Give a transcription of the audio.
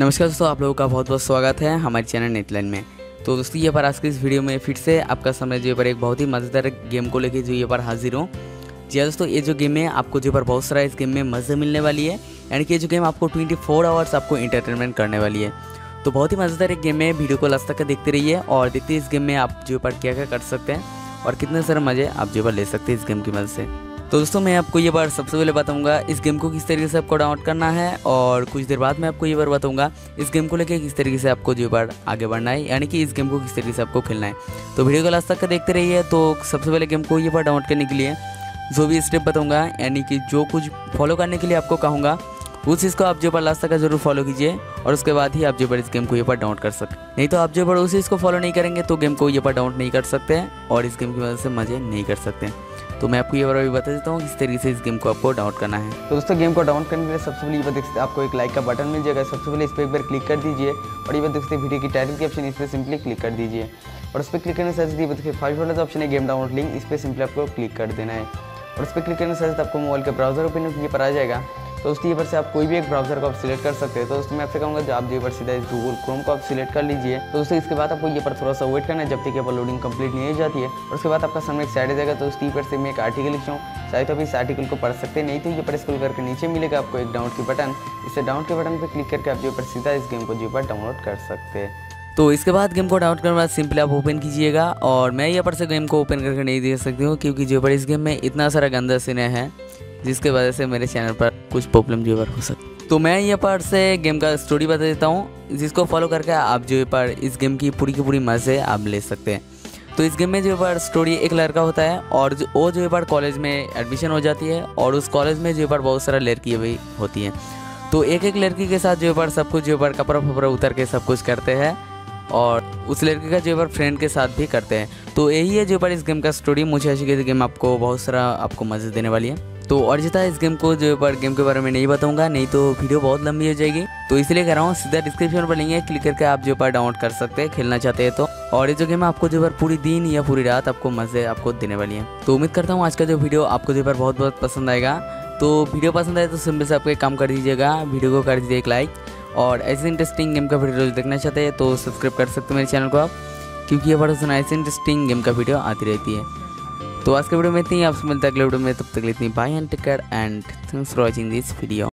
नमस्कार दोस्तों, आप लोगों का बहुत बहुत स्वागत है हमारे चैनल नेटलाइन में। तो दोस्तों ये पर आज की इस वीडियो में फिर से आपका सामने जो पर एक बहुत ही मज़ेदार गेम को लेके जो ये पर हाजिर हूँ। जी हाँ दोस्तों, ये जो गेम है आपको जो पर बहुत सारा इस गेम में मज़े मिलने वाली है, यानी कि ये जो गेम आपको 24 आवर्स आपको इंटरटेनमेंट करने वाली है। तो बहुत ही मज़ेदार एक गेम है, वीडियो को लास्ट तक देखते रहिए और देखते इस गेम में आप जो पर क्या क्या कर सकते हैं और कितने सारे मज़े आप जो पर ले सकते हैं इस गेम की मदद से। तो दोस्तों मैं आपको ये बार सबसे पहले बताऊंगा इस गेम को किस तरीके से आपको डाउनलोड करना है, और कुछ देर बाद मैं आपको ये बार बताऊंगा इस गेम को लेके किस तरीके से आपको जो बार आगे बढ़ना है, यानी कि इस गेम को किस तरीके से आपको खेलना है। तो वीडियो को लास्ट तक देखते रहिए। तो सबसे पहले गेम को ये बार डाउनलोड करने के लिए जो भी स्टेप बताऊँगा, यानी कि जो कुछ फॉलो करने के लिए आपको कहूँगा उस चीज़ को आप जो पर लास्ट तक जरूर फॉलो कीजिए, और उसके बाद ही आप जो पर इस गेम को ये पर डाउनलोड कर सकते। नहीं तो आप जो पर उस चीज़ को फॉलो नहीं करेंगे तो गेम को ये पर डाउनलोड नहीं कर सकते हैं और इस गेम की वजह से मज़े नहीं कर सकते। तो मैं आपको ये बार अभी बता देता हूँ किस तरीके से इस गेम को आपको डाउनलोड करना है। तो दोस्तों गेम को डाउनलोड करने के लिए सबसे पहले ये बात देखते हैं, आपको एक लाइक का बटन मिल जाएगा। सबसे पहले इस पर एक बार क्लिक कर दीजिए और ये बात देखते हैं वीडियो की टाइटल की ऑप्शन, इस पर सिंपली क्लिक कर दीजिए और उस पर क्लिक करने से देखिए 5 वाला जो ऑप्शन है गेम डाउनलोड लिंक, इस पर सिंपली आपको क्लिक कर देना है और उस पर क्लिक करने से आपको मोबाइल के ब्राउजर ओपन ये पर आ जाएगा। तो दोस्तों ये पर से आप कोई भी एक ब्राउजर को आप सिलेक्ट कर सकते हैं। तो दोस्तों मैं आपसे कहूँगा जो आप जो पर सीधा इस गूगल क्रोम को आप सिलेक्ट कर लीजिए। तो दोस्तों इसके बाद आपको ये पर थोड़ा सा वेट करना है जब तक ये पर लोडिंग कंप्लीट नहीं हो जाती है, और उसके बाद आपका सामने एक साइड आ जाएगा। तो दोस्तों पर से मैं एक आर्टिकल लिखता हूँ, चाहे तो आप इस आर्टिकल को पढ़ सकते हैं, नहीं तो ये पर स्क्रॉल करके नीचे मिलेगा आपको एक डाउनलोड की बटन। इससे डाउनलोड के बटन पर क्लिक करके आप जो पर सीधा इस गेम को जो पर डाउनलोड कर सकते हैं। तो इसके बाद गेम को डाउनलोड करने के बाद सिंपली आप ओपन कीजिएगा, और मैं यहाँ पर से गेम को ओपन करके नहीं दे सकती हूँ क्योंकि जो पर इस गेम में इतना सारा गंदा सीने है जिसके वजह से मेरे चैनल पर कुछ प्रॉब्लम जो हो सकती। तो मैं यहाँ पर से गेम का स्टोरी बता देता हूँ, जिसको फॉलो करके आप जो पर इस गेम की पूरी मज़े आप ले सकते हैं। तो इस गेम में जो पर स्टोरी एक लड़का होता है और वो जो पर कॉलेज में एडमिशन हो जाती है, और उस कॉलेज में जो पर बहुत सारा लड़की भी होती हैं। तो एक एक लड़की के साथ जो पर सब कुछ जो पर कपड़ा फपड़ा उतर के सब कुछ करते हैं, और उस लड़के का जो पर फ्रेंड के साथ भी करते हैं। तो यही है जो पर इस गेम का स्टोरी। मुझे ऐसी कि गेम आपको बहुत सारा आपको मज़े देने वाली है। तो और जितना इस गेम को जो पर गेम के बारे में नहीं बताऊंगा, नहीं तो वीडियो बहुत लंबी हो जाएगी। तो इसलिए कह रहा हूँ सीधा डिस्क्रिप्शन पर लिंक है, क्लिक करके आप जो पर डाउनलोड कर सकते हैं खेलना चाहते हैं तो। और ये जो गेम आपको जो पर पूरी दिन या पूरी रात आपको मज़े आपको देने वाली है। तो उम्मीद करता हूँ आज का जो वीडियो आपको जो पर बहुत पसंद आएगा। तो वीडियो पसंद आए तो सिंपल से आपको एक काम कर दीजिएगा, वीडियो को कर दीजिए एक लाइक, और ऐसे इंटरेस्टिंग गेम का वीडियो देखना चाहते हैं तो सब्सक्राइब कर सकते हैं मेरे चैनल को आप, क्योंकि ये बड़ा सुना ऐसे इंटरेस्टिंग गेम का वीडियो आती रहती है। तो आज के वीडियो में इतनी, आपसे मिलता है अगले वीडियो में, तब तक इतनी bye and take care and thanks for watching this video.